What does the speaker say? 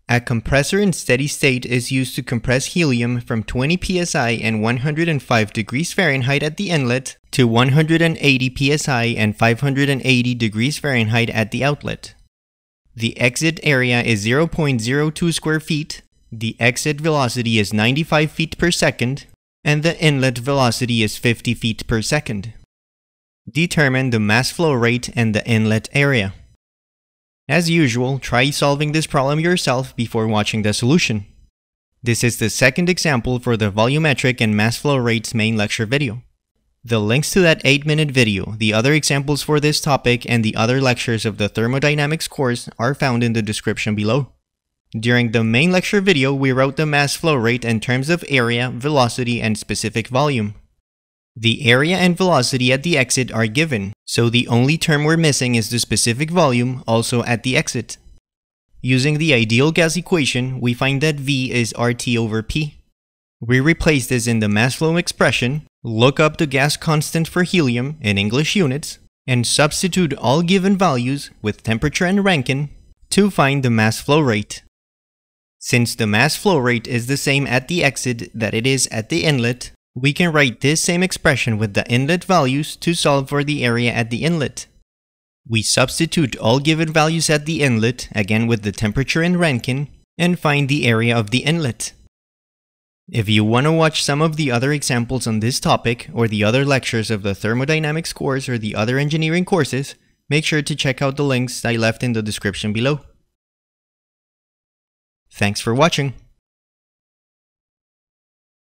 A compressor in steady state is used to compress helium from 20 psi and 105 degrees Fahrenheit at the inlet to 180 psi and 580 degrees Fahrenheit at the outlet. The exit area is 0.02 square feet, the exit velocity is 95 feet per second, and the inlet velocity is 50 feet per second. Determine the mass flow rate and the inlet area. As usual, try solving this problem yourself before watching the solution. This is the second example for the volumetric and mass flow rates main lecture video. The links to that 8-minute video, the other examples for this topic, and the other lectures of the thermodynamics course are found in the description below. During the main lecture video, we wrote the mass flow rate in terms of area, velocity, and specific volume. The area and velocity at the exit are given, so the only term we're missing is the specific volume, also at the exit. Using the ideal gas equation, we find that V is RT over P. We replace this in the mass flow expression, look up the gas constant for helium in English units, and substitute all given values with temperature and Rankine to find the mass flow rate. Since the mass flow rate is the same at the exit that it is at the inlet, we can write this same expression with the inlet values to solve for the area at the inlet. We substitute all given values at the inlet, again with the temperature and Rankine, and find the area of the inlet. If you want to watch some of the other examples on this topic, or the other lectures of the thermodynamics course or the other engineering courses, make sure to check out the links I left in the description below. Thanks for watching.